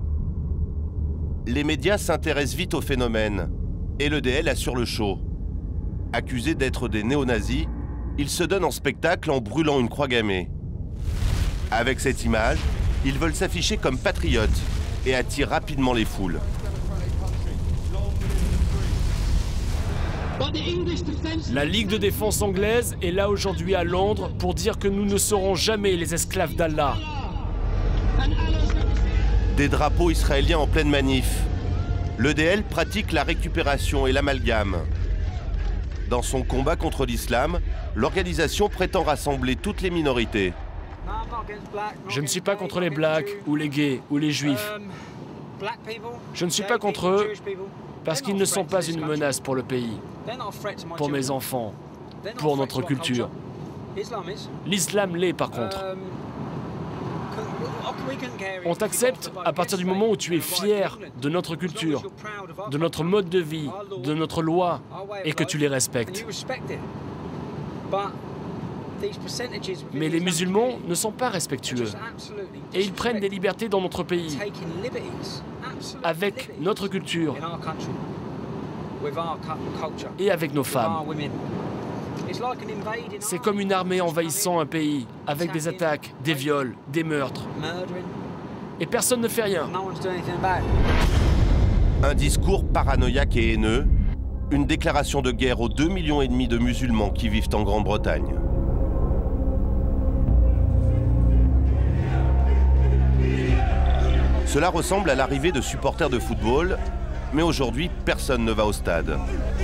Les médias s'intéressent vite au phénomène et l'E D L assure le show. Accusés d'être des néo-nazis, ils se donnent en spectacle en brûlant une croix gammée. Avec cette image, ils veulent s'afficher comme patriotes et attirent rapidement les foules. La Ligue de défense anglaise est là aujourd'hui à Londres pour dire que nous ne serons jamais les esclaves d'Allah. Des drapeaux israéliens en pleine manif. L'E D L pratique la récupération et l'amalgame. Dans son combat contre l'islam, l'organisation prétend rassembler toutes les minorités. Je ne suis pas contre les blacks, ou les gays, ou les juifs. Je ne suis pas contre eux parce qu'ils ne sont pas une menace pour le pays, pour mes enfants, pour notre culture. L'islam l'est par contre. On t'accepte à partir du moment où tu es fier de notre culture, de notre mode de vie, de notre loi, et que tu les respectes. Mais les musulmans ne sont pas respectueux. Et ils prennent des libertés dans notre pays, avec notre culture. et avec nos femmes. C'est comme une armée envahissant un pays, avec des attaques, des viols, des meurtres. Et personne ne fait rien. Un discours paranoïaque et haineux, une déclaration de guerre aux deux millions et demi de musulmans qui vivent en Grande-Bretagne. Cela ressemble à l'arrivée de supporters de football, mais aujourd'hui, personne ne va au stade.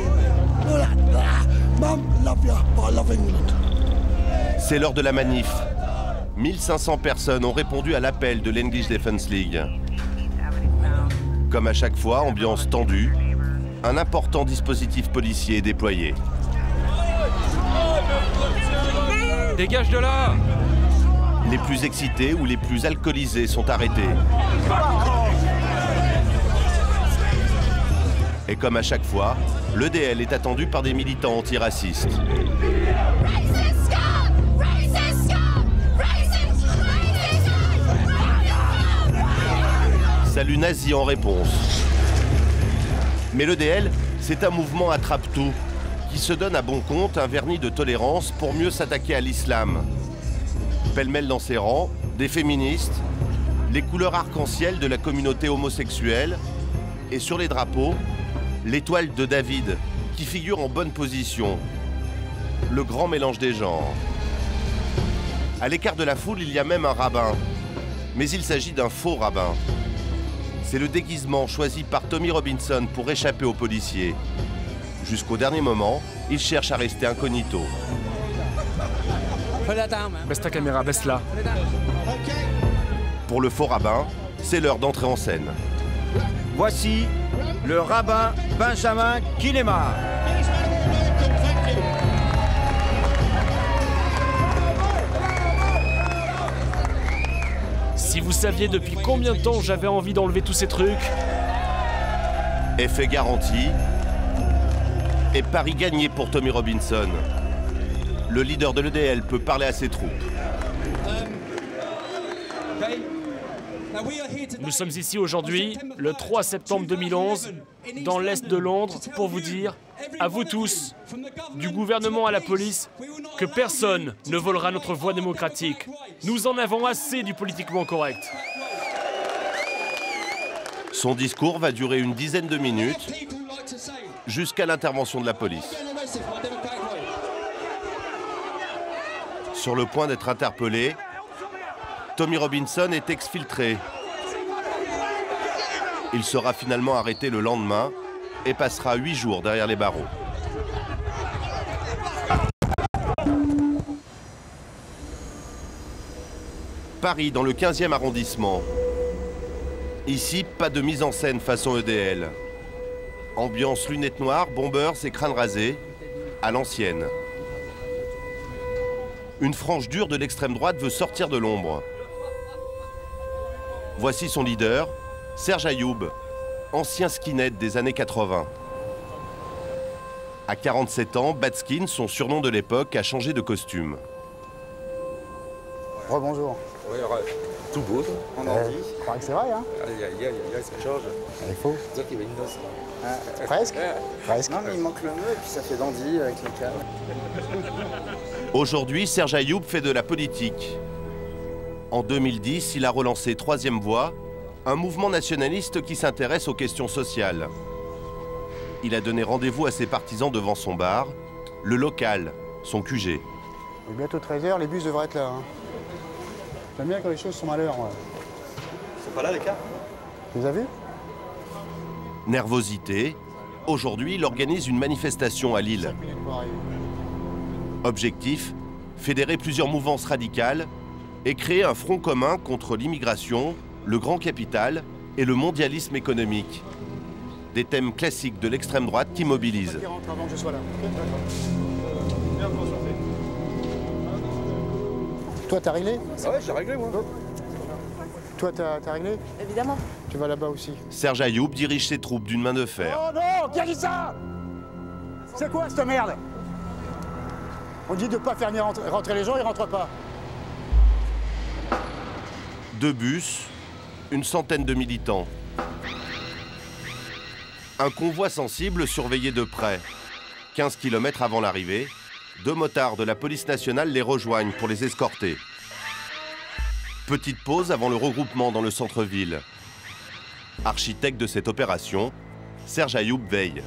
C'est l'heure de la manif. mille cinq cents personnes ont répondu à l'appel de l'English Defence League. Comme à chaque fois, ambiance tendue, un important dispositif policier est déployé. Dégage de là! Les plus excités ou les plus alcoolisés sont arrêtés. Et comme à chaque fois, l'E D L est attendu par des militants antiracistes. Salut nazi en réponse. Mais l'E D L, c'est un mouvement attrape-tout qui se donne à bon compte un vernis de tolérance pour mieux s'attaquer à l'islam. Pêle-mêle dans ses rangs, des féministes, les couleurs arc-en-ciel de la communauté homosexuelle et sur les drapeaux, l'étoile de David qui figure en bonne position. Le grand mélange des genres. À l'écart de la foule, il y a même un rabbin. Mais il s'agit d'un faux rabbin. C'est le déguisement choisi par Tommy Robinson pour échapper aux policiers. Jusqu'au dernier moment, il cherche à rester incognito. Baisse ta caméra, baisse-la. Pour le faux rabbin, c'est l'heure d'entrer en scène. Voici le rabbin Benjamin Kilema. Si vous saviez depuis combien de temps j'avais envie d'enlever tous ces trucs. Effet garanti. Et pari gagné pour Tommy Robinson. Le leader de l'E D L peut parler à ses troupes. Nous sommes ici aujourd'hui, le trois septembre deux mille onze, dans l'est de Londres, pour vous dire, à vous tous, du gouvernement à la police, que personne ne volera notre voie démocratique. Nous en avons assez du politiquement correct. Son discours va durer une dizaine de minutes, jusqu'à l'intervention de la police. Sur le point d'être interpellé, Tommy Robinson est exfiltré. Il sera finalement arrêté le lendemain et passera huit jours derrière les barreaux. Paris, dans le quinzième arrondissement. Ici, pas de mise en scène façon E D L. Ambiance lunettes noires, bombers et crânes rasés, à l'ancienne. Une frange dure de l'extrême droite veut sortir de l'ombre. Voici son leader, Serge Ayoub, ancien skinhead des années quatre-vingt. À quarante-sept ans, Batskin, son surnom de l'époque, a changé de costume. Rebonjour. Oui, tout beau, on a dit. Je crois que c'est vrai, hein. Aïe, aïe, aïe, aïe, ça change. Il faut. C'est qu'il y avait une noce. Ah, presque. Presque. Non, mais il manque le nœud et puis ça fait dandy avec les câbles. Aujourd'hui, Serge Ayoub fait de la politique. En deux mille dix, il a relancé Troisième Voie, un mouvement nationaliste qui s'intéresse aux questions sociales. Il a donné rendez-vous à ses partisans devant son bar, le local, son Q G. Et bientôt treize heures, les bus devraient être là. Hein. J'aime bien quand les choses sont à l'heure. Ouais. Ils sont pas là, les cas? Tu les as vus? Nervosité. Aujourd'hui, il organise une manifestation à Lille. Objectif, fédérer plusieurs mouvances radicales et créer un front commun contre l'immigration, le grand capital et le mondialisme économique. Des thèmes classiques de l'extrême droite qui mobilisent. Toi, t'as réglé? Ah ouais, j'ai réglé, moi. Toi, t'as réglé? Évidemment. Tu vas là-bas aussi. Serge Ayoub dirige ses troupes d'une main de fer. Oh non, qui a dit ça? C'est quoi cette merde? On dit de ne pas faire rentrer les gens, ils rentrent pas. Deux bus, une centaine de militants. Un convoi sensible surveillé de près. quinze kilomètres avant l'arrivée, deux motards de la police nationale les rejoignent pour les escorter. Petite pause avant le regroupement dans le centre-ville. Architecte de cette opération, Serge Ayoub veille.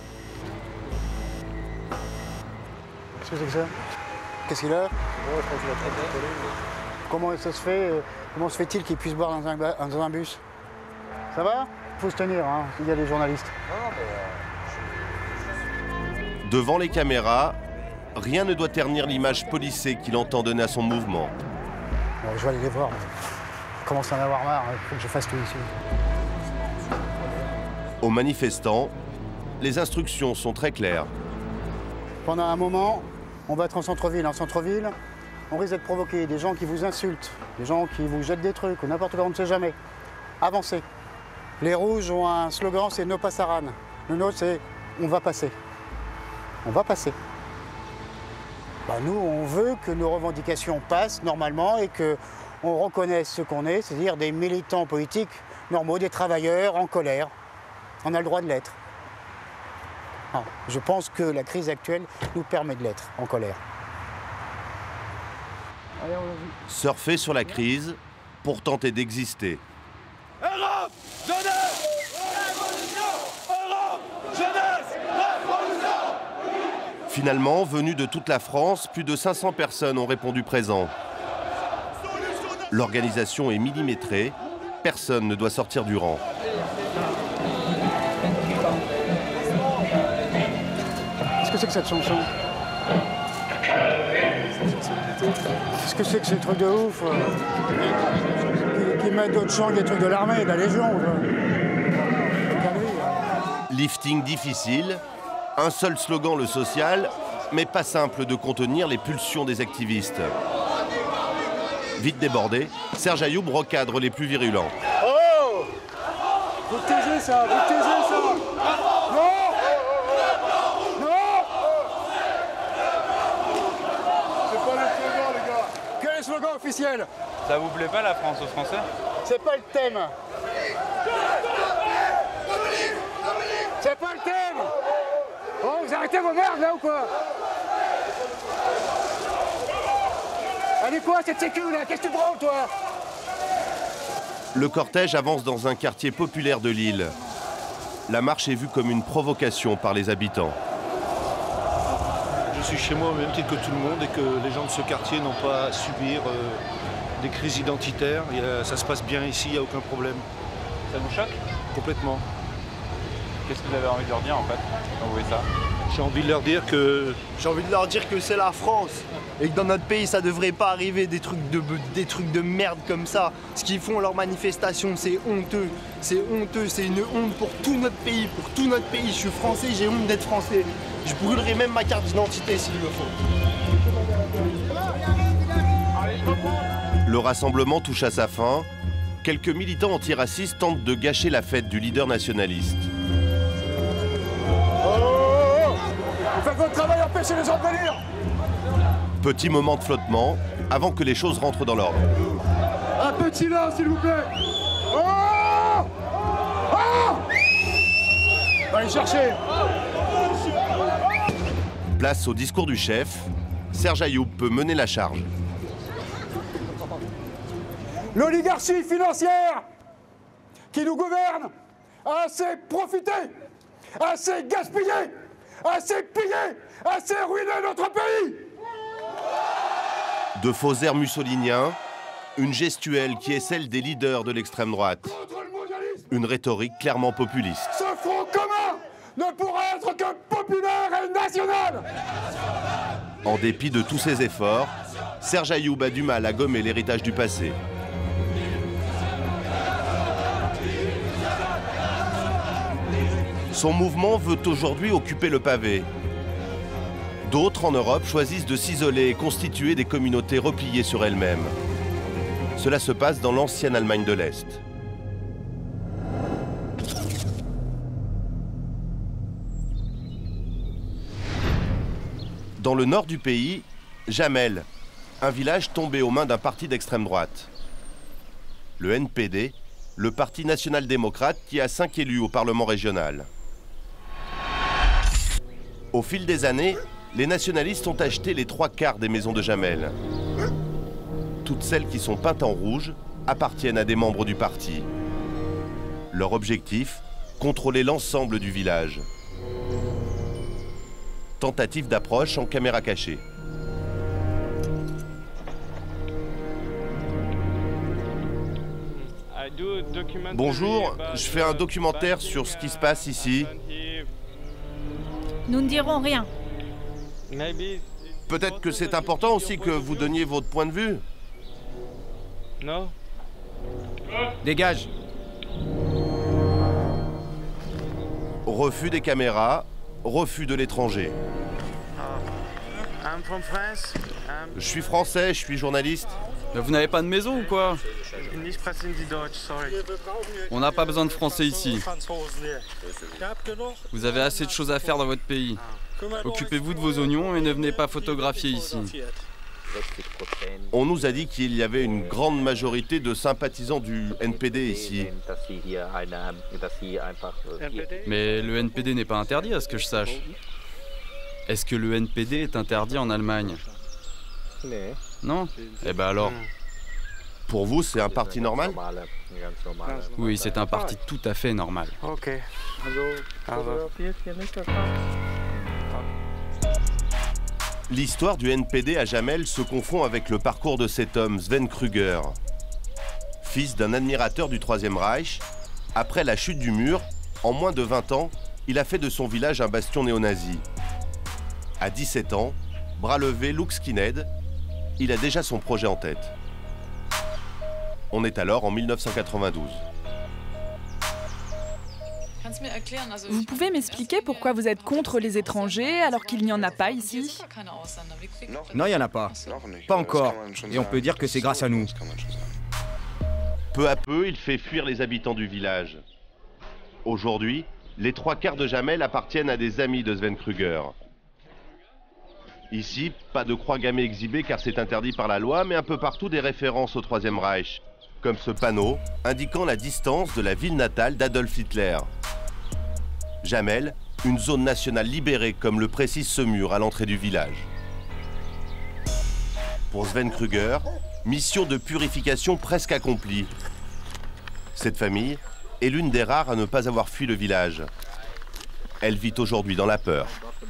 Qu'est-ce que c'est que ça? Qu'est-ce qu'il a? Comment ça se fait, comment se fait-il qu'il puisse boire dans un, dans un bus? Ça va? Il faut se tenir, hein, il y a les journalistes. Devant les caméras, rien ne doit ternir l'image policée qu'il entend donner à son mouvement. Alors, je vais aller les voir, mais je commence à en avoir marre, il faut que je fasse tout ici. Aux manifestants, les instructions sont très claires. Pendant un moment, on va être en centre-ville. En centre-ville, on risque de provoquer des gens qui vous insultent, des gens qui vous jettent des trucs, ou n'importe quoi, on ne sait jamais. Avancez. Les rouges ont un slogan, c'est « No passaran ». Le nôtre, c'est « On va passer ». On va passer. Ben, nous, on veut que nos revendications passent normalement et qu'on reconnaisse ce qu'on est, c'est-à-dire des militants politiques normaux, des travailleurs en colère. On a le droit de l'être. Ah, je pense que la crise actuelle nous permet de l'être, en colère. Allez, surfer sur la crise pour tenter d'exister. Europe, jeunesse, révolution, Europe, jeunesse, révolution. Finalement, venus de toute la France, plus de cinq cents personnes ont répondu présent. L'organisation est millimétrée, personne ne doit sortir du rang. Qu'est-ce que c'est que cette chanson? Qu'est-ce que c'est que ces trucs de ouf euh, qui, qui mettent d'autres chants, des trucs de l'armée, de la Légion euh. Lifting difficile, un seul slogan, le social, mais pas simple de contenir les pulsions des activistes. Vite débordé, Serge Ayoub recadre les plus virulents. Oh! Vous taisez ça, vous taisez ça! Non! Slogan officiel. Ça vous plaît pas la France aux Français? C'est pas le thème. C'est pas le thème. Oh, vous arrêtez vos merdes là ou quoi? Allez quoi cette sécu là? Qu'est-ce que tu prends toi? Le cortège avance dans un quartier populaire de Lille. La marche est vue comme une provocation par les habitants. Je suis chez moi au même titre que tout le monde et que les gens de ce quartier n'ont pas à subir euh, des crises identitaires. Il y a, ça se passe bien ici, il n'y a aucun problème. Ça vous choque? Complètement. Qu'est-ce que vous avez envie de leur dire en fait quand vous voyez ça? J'ai envie de leur dire que... J'ai envie de leur dire que c'est la France et que dans notre pays ça devrait pas arriver des trucs de, des trucs de merde comme ça. Ce qu'ils font leurs manifestations, c'est honteux. C'est honteux, c'est une honte pour tout notre pays, pour tout notre pays. Je suis français, j'ai honte d'être français. Je brûlerai même ma carte d'identité s'il le faut. Le rassemblement touche à sa fin. Quelques militants antiracistes tentent de gâcher la fête du leader nationaliste. Oh, oh, oh. Faites votre travail, empêchez les gens de venir. Petit moment de flottement avant que les choses rentrent dans l'ordre. Un peu de silence, s'il vous plaît. Oh, oh. Allez chercher. Place au discours du chef, Serge Ayoub peut mener la charge. L'oligarchie financière qui nous gouverne a assez profité, assez gaspillé, assez pillé, assez ruiné notre pays. De faux airs mussoliniens, une gestuelle qui est celle des leaders de l'extrême droite. Une rhétorique clairement populiste. Ce front commun ne pourra être que populaire et national. En dépit de tous ses efforts, Serge Ayoub a du mal à gommer l'héritage du passé. Son mouvement veut aujourd'hui occuper le pavé. D'autres en Europe choisissent de s'isoler et constituer des communautés repliées sur elles-mêmes. Cela se passe dans l'ancienne Allemagne de l'Est. Dans le nord du pays, Jamel, un village tombé aux mains d'un parti d'extrême droite. Le N P D, le Parti national-démocrate qui a cinq élus au Parlement régional. Au fil des années, les nationalistes ont acheté les trois quarts des maisons de Jamel. Toutes celles qui sont peintes en rouge appartiennent à des membres du parti. Leur objectif, contrôler l'ensemble du village. Tentative d'approche en caméra cachée. Bonjour, je fais un documentaire sur ce qui se passe ici. Nous ne dirons rien. Peut-être que c'est important aussi que vous donniez votre point de vue. Non. Dégage. Refus des caméras, refus de l'étranger. Je suis français, je suis journaliste. Vous n'avez pas de maison ou quoi? On n'a pas besoin de français ici. Vous avez assez de choses à faire dans votre pays. Occupez-vous de vos oignons et ne venez pas photographier ici. On nous a dit qu'il y avait une grande majorité de sympathisants du N P D ici. Mais le N P D n'est pas interdit à ce que je sache. Est-ce que le N P D est interdit en Allemagne? Non? Eh ben alors. Pour vous, c'est un parti normal? Oui, c'est un parti tout à fait normal. Ok. L'histoire du N P D à Jamel se confond avec le parcours de cet homme, Sven Kruger. Fils d'un admirateur du Troisième Reich, après la chute du mur, en moins de vingt ans, il a fait de son village un bastion néo-nazi. À dix-sept ans, bras levé, look skinhead, il a déjà son projet en tête. On est alors en mille neuf cent quatre-vingt-douze. Vous pouvez m'expliquer pourquoi vous êtes contre les étrangers alors qu'il n'y en a pas ici? Non, il n'y en a pas. Pas encore. Et on peut dire que c'est grâce à nous. Peu à peu, il fait fuir les habitants du village. Aujourd'hui, les trois quarts de Jamel appartiennent à des amis de Sven Kruger. Ici, pas de croix gammée exhibée car c'est interdit par la loi, mais un peu partout des références au Troisième Reich, comme ce panneau indiquant la distance de la ville natale d'Adolf Hitler. Jamel, une zone nationale libérée comme le précise ce mur à l'entrée du village. Pour Sven Kruger, mission de purification presque accomplie. Cette famille est l'une des rares à ne pas avoir fui le village. Elle vit aujourd'hui dans la peur.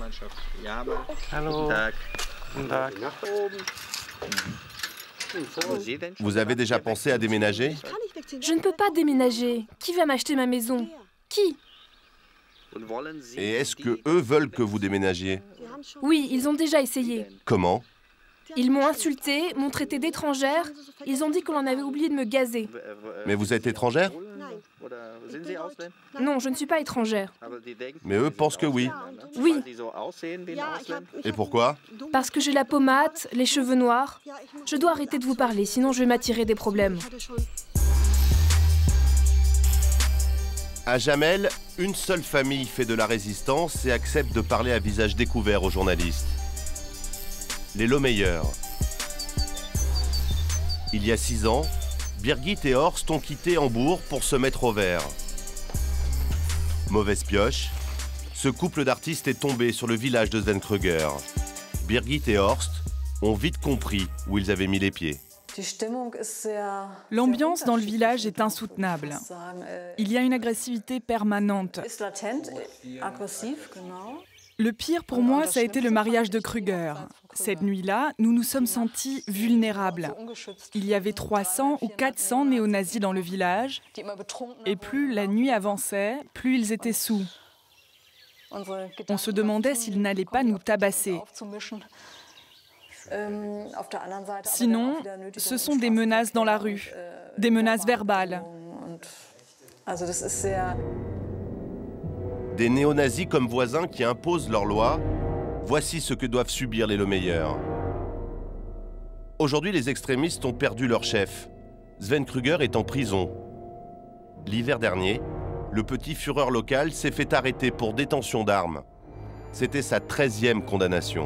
Vous avez déjà pensé à déménager? Je ne peux pas déménager. Qui va m'acheter ma maison? Qui? Et est-ce que eux veulent que vous déménagiez? Oui, ils ont déjà essayé. Comment? Ils m'ont insulté, m'ont traité d'étrangère. Ils ont dit qu'on en avait oublié de me gazer. Mais vous êtes étrangère? Non, je ne suis pas étrangère. Mais eux pensent que oui. Oui. Et pourquoi? Parce que j'ai la pommade, les cheveux noirs. Je dois arrêter de vous parler, sinon je vais m'attirer des problèmes. À Jamel, une seule famille fait de la résistance et accepte de parler à visage découvert aux journalistes. Les Lohmeyer. Il y a six ans, Birgit et Horst ont quitté Hambourg pour se mettre au vert. Mauvaise pioche, ce couple d'artistes est tombé sur le village de Sven Kruger. Birgit et Horst ont vite compris où ils avaient mis les pieds. L'ambiance dans le village est insoutenable. Il y a une agressivité permanente. Le pire pour moi, ça a été le mariage de Kruger. Cette nuit-là, nous nous sommes sentis vulnérables. Il y avait trois cents ou quatre cents néo-nazis dans le village, et plus la nuit avançait, plus ils étaient sous. On se demandait s'ils n'allaient pas nous tabasser. Sinon, ce sont des menaces dans la rue, des menaces verbales. Des néo-nazis comme voisins qui imposent leurs lois, voici ce que doivent subir les Lohmeyer. Aujourd'hui, les extrémistes ont perdu leur chef. Sven Kruger est en prison. L'hiver dernier, le petit Führer local s'est fait arrêter pour détention d'armes. C'était sa treizième condamnation.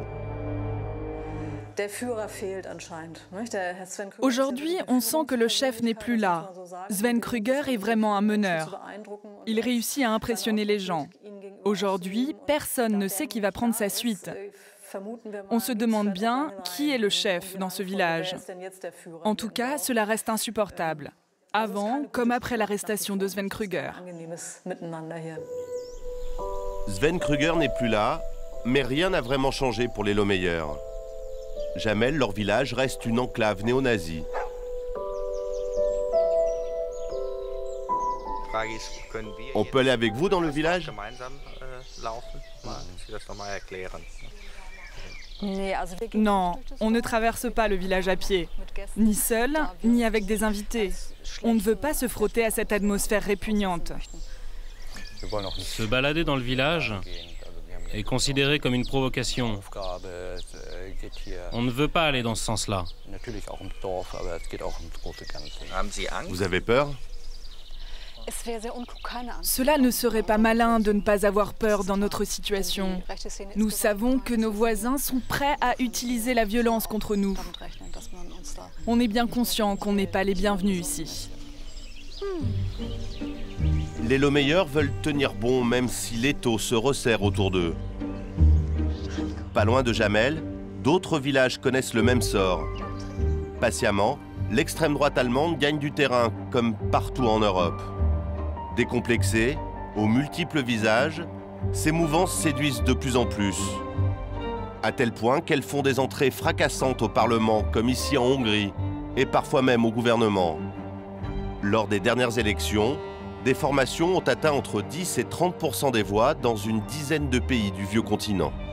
Aujourd'hui, on sent que le chef n'est plus là. Sven Kruger est vraiment un meneur. Il réussit à impressionner les gens. Aujourd'hui, personne ne sait qui va prendre sa suite. On se demande bien qui est le chef dans ce village. En tout cas, cela reste insupportable. Avant comme après l'arrestation de Sven Kruger. Sven Kruger n'est plus là, mais rien n'a vraiment changé pour les Lohmeyer. Jamel, leur village, reste une enclave néo-nazie. On peut aller avec vous dans le village? Non, on ne traverse pas le village à pied, ni seul, ni avec des invités. On ne veut pas se frotter à cette atmosphère répugnante. Se balader dans le village est considéré comme une provocation. On ne veut pas aller dans ce sens-là. Vous avez peur? Cela ne serait pas malin de ne pas avoir peur dans notre situation. Nous savons que nos voisins sont prêts à utiliser la violence contre nous. On est bien conscient qu'on n'est pas les bienvenus ici. Les Lohmeyer veulent tenir bon même si l'étau se resserre autour d'eux. Pas loin de Jamel, d'autres villages connaissent le même sort. Patiemment, l'extrême droite allemande gagne du terrain, comme partout en Europe. Décomplexées, aux multiples visages, ces mouvances séduisent de plus en plus. À tel point qu'elles font des entrées fracassantes au Parlement, comme ici en Hongrie, et parfois même au gouvernement. Lors des dernières élections, des formations ont atteint entre dix et trente pour cent des voix dans une dizaine de pays du vieux continent.